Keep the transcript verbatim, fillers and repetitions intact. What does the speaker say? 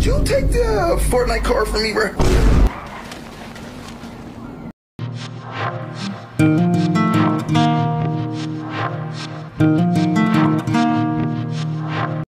could you take the uh, Fortnite car from me, bro?